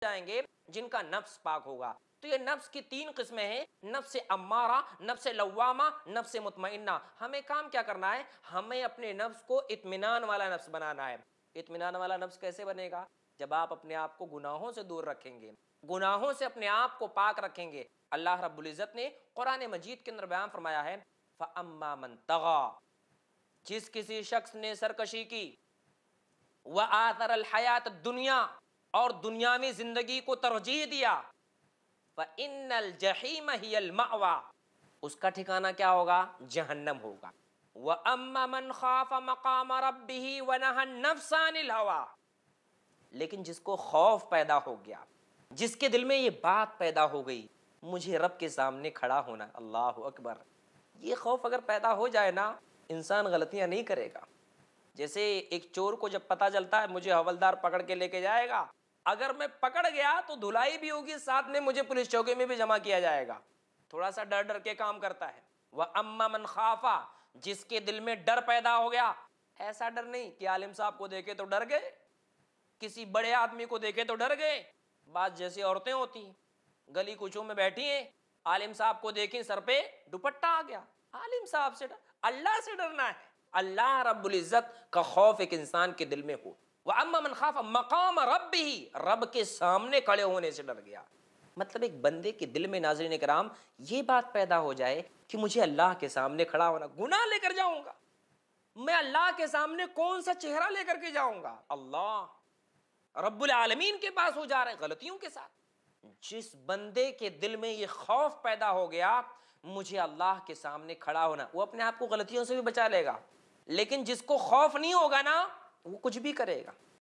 जाएंगे जिनका नफ्स पाक होगा। तो ये नफ्स की 3 किस्में हैं, नफ्स अम्मारा, नफ्स लव्वामा, नफ्स मुतमइन्ना। हमें काम क्या करना है? हमें अपने नफ्स को इत्मीनान वाला नफ्स बनाना है। इत्मीनान वाला नफ्स कैसे बनेगा? जब आप अपने आप को गुनाहों से दूर रखेंगे, गुनाहों से अपने आप को पाक रखेंगे। अल्लाह रब्बुल इज्जत ने कुरान मजीद के अंदर बयान फरमाया है, फअम्मा मन तगा, जिस किसी शख्स ने सरकशी की, व आतर अल हयात दुनिया, और दुनियावी जिंदगी को तरजीह दिया, फ़इन्नल जहीम हियल मअवा, उसका ठिकाना क्या होगा? जहन्नम होगा। व अम्मा मन खाफ मकाम रब्बिही व नहन नफ्स अनिल हवा, लेकिन जिसको खौफ पैदा हो गया, जिसके दिल में ये बात पैदा हो गई, मुझे रब के सामने खड़ा होना, अल्लाह अकबर, ये खौफ अगर पैदा हो जाए ना, इंसान गलतियां नहीं करेगा। जैसे एक चोर को जब पता चलता है मुझे हवलदार पकड़ के लेके जाएगा, अगर मैं पकड़ गया तो धुलाई भी होगी, साथ में मुझे पुलिस चौकी में भी जमा किया जाएगा। थोड़ा सा डर डर के काम करता है। वह अम्मा मन खाफा, जिसके दिल में डर पैदा हो गया, ऐसा डर नहीं कि आलिम साहब को देखे तो डर गए, किसी बड़े आदमी को देखे तो डर गए। बात जैसी औरतें होती हैं, गली कुचों में बैठी हैं, आलिम साहब को देखें सर पे दुपट्टा आ गया, आलिम साहब से डर, अल्लाह से डरना है। अल्लाह रब्बुल इज्जत का खौफ एक इंसान के दिल में हो। वह अम्मा मन खाफ मकाम रब्बिही, रब के सामने खड़े होने से डर गया। मतलब एक बंदे के दिल में, नाज़रीन किराम, ये बात पैदा हो जाए कि मुझे अल्लाह के सामने खड़ा होना, गुनाह लेकर जाऊंगा मैं, अल्लाह के सामने कौन सा चेहरा लेकर के जाऊंगा? अल्लाह रब्बुल आलमीन के पास हो जा रहे गलतियों के साथ। जिस बंदे के दिल में ये खौफ पैदा हो गया मुझे अल्लाह के सामने खड़ा होना, वो अपने आप को गलतियों से भी बचा लेगा। लेकिन जिसको खौफ नहीं होगा ना, वो कुछ भी करेगा।